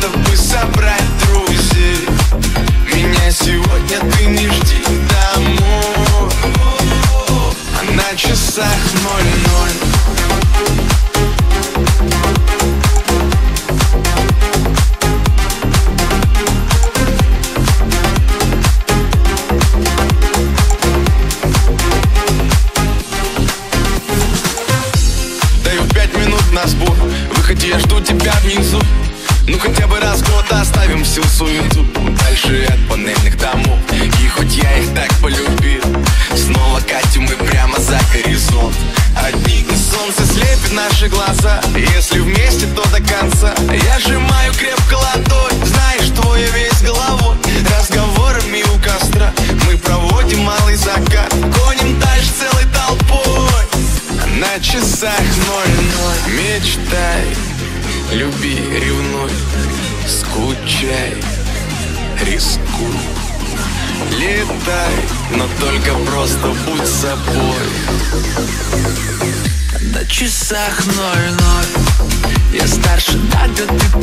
чтобы собрать друзей. Меня сегодня ты не жди домой, а на часах 00. На сбор, выходи, я жду тебя внизу. Ну хотя бы раз в год оставим всю суету дальше от панельных домов. И хоть я их так полюбил, снова катим мы прямо за горизонт. Одни солнце слепит наши глаза, если вместе, то до конца. Я сжимаю крепко ладонь, знаешь, твой весь головой. Разговорами у костра мы проводим малый закат, гоним дальше целой толпой. На часах 00. Мечтай, люби, ревнуй, скучай, рискуй, летай, но только просто будь собой. На часах 00. Я старше, да, ты